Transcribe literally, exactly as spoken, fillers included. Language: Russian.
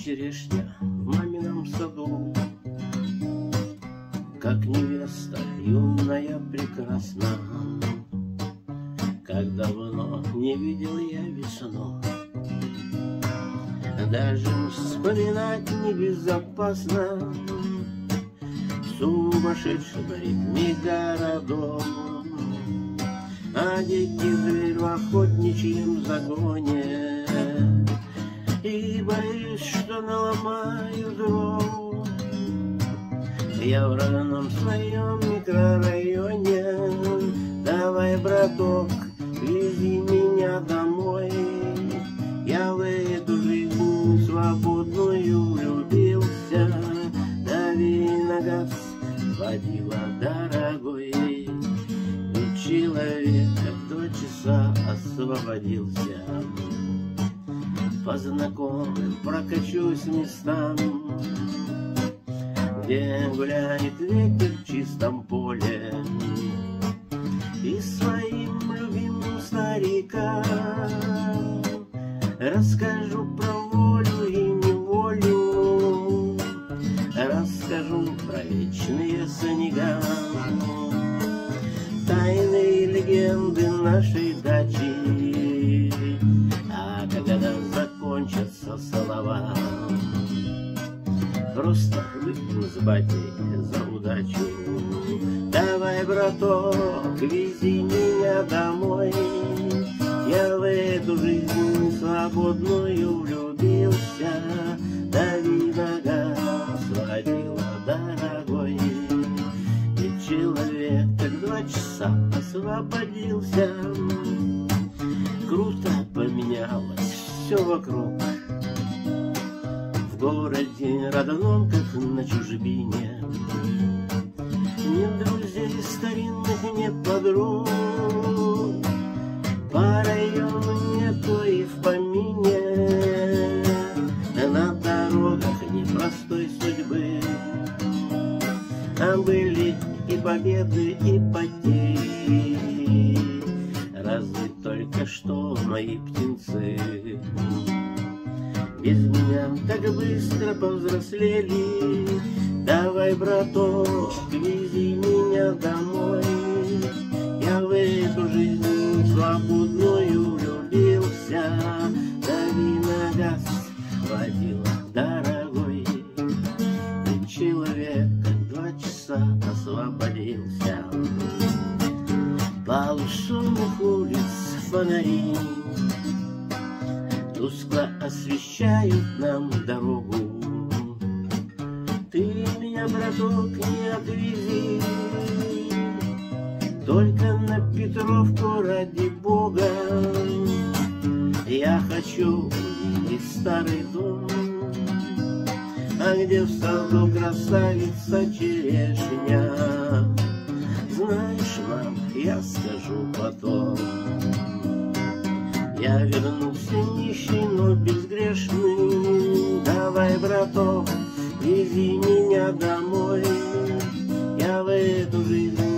черешня в мамином саду, как невеста юная прекрасна. Как давно не видел я весну, даже вспоминать небезопасно. В сумасшедшем ритме городов, а дикий зверь в охотничьем загоне. И боюсь, что наломаю дров. Я в родном своем микрорайоне. Давай, браток, вези меня домой. Я в эту жизнь свободную влюбился. Дави на газ, водила дорогой. Ведь человек как два часа освободился. По знакомым прокачусь местам, где гуляет ветер в чистом поле. И своим любимым старикам расскажу про волю и неволю, расскажу про вечные снега, тайные легенды нашей дачи. А когда закончатся слова, просто выпьем с батей за удачу. Давай, браток, вези меня домой. Я в эту жизнь свободную влюбился. Дави на газ, водила дорогой. Ведь человек как два часа освободился. Круто поменялось все вокруг, в городе родном, как на чужбине. Нет друзей старинных, нет подруг, по району нету и в помине. На дорогах непростой судьбы, а были и победы, и потери. Разве только что мои птенцы без меня так быстро повзрослели. Давай, браток, вези меня домой. Я в эту жизнь свободную влюбился. Дави на газ, водила дорогой. Ведь человек как два часа освободился. Полушумных улиц фонари тускло освещают нам дорогу. Ты меня, браток, не отвези, только на Петровку ради Бога. Я хочу увидеть старый дом, а где в саду красавица черешня. Знаешь, мам, я скажу потом. Я вернулся нищий, но безгрешный. Давай, браток, вези меня домой. Я в эту жизнь